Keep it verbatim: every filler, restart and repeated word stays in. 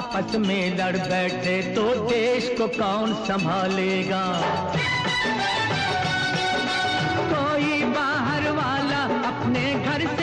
आपस में लड़ बैठे तो देश को कौन संभालेगा। कोई बाहर वाला अपने घर